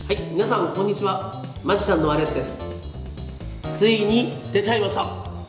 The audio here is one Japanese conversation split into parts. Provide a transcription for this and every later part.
はい、皆さんこんにちは。マジシャンのアレスです。ついに出ちゃいました。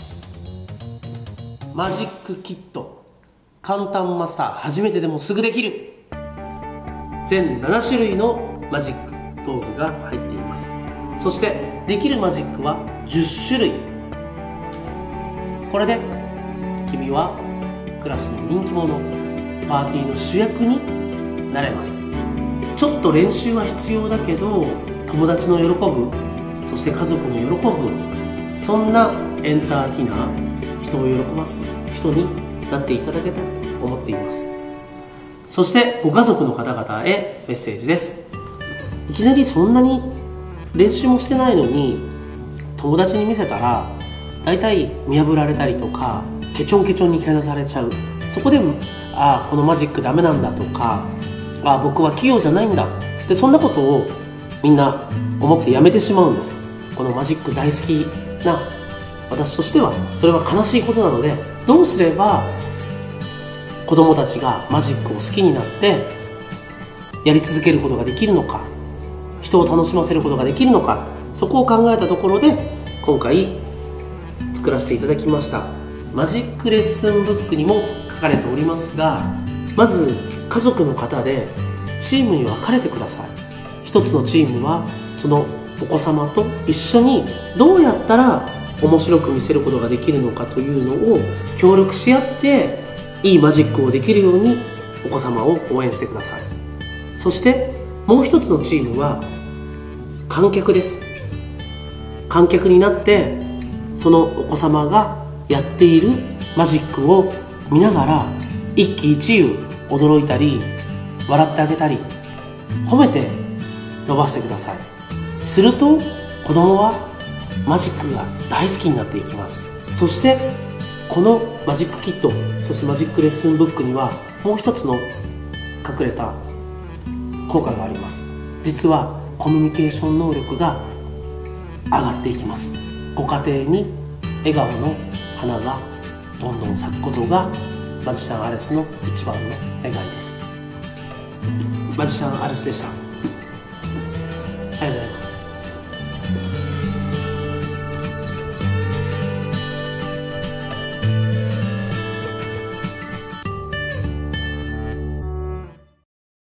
マジックキット簡単マスター、初めてでもすぐできる。全7種類のマジック道具が入っています。そしてできるマジックは10種類。これで君はクラスの人気者、パーティーの主役になれます。ちょっと練習は必要だけど、友達の喜ぶ、そして家族の喜ぶ、そんなエンターテイナー、人を喜ばす人になっていただけたらと思っています。そしてご家族の方々へメッセージです。いきなりそんなに練習もしてないのに友達に見せたらだいたい見破られたりとか、ケチョンケチョンにけなされちゃう。そこでこのマジックダメなんだとか、僕は器用じゃないんだって、そんなことをみんな思ってやめてしまうんです。このマジック大好きな私としてはそれは悲しいことなので、どうすれば子供たちがマジックを好きになってやり続けることができるのか、人を楽しませることができるのか、そこを考えたところで今回作らせていただきました。マジックレッスンブックにも書かれておりますが、まず家族の方でチームに分かれてください。一つのチームはそのお子様と一緒にどうやったら面白く見せることができるのかというのを協力し合っていいマジックをできるようにお子様を応援してください。そしてもう一つのチームは観客です。観客になってそのお子様がやっているマジックを見ながら一喜一憂、驚いたり笑ってあげたり褒めて伸ばしてください。すると子供はマジックが大好きになっていきます。そしてこのマジックキット、そしてマジックレッスンブックにはもう一つの隠れた効果があります。実はコミュニケーション能力が上がっていきます。ご家庭に笑顔の花がどんどん咲くことがマジシャンアレスの一番の願いです。マジシャンアレスでした。ありがとうございます。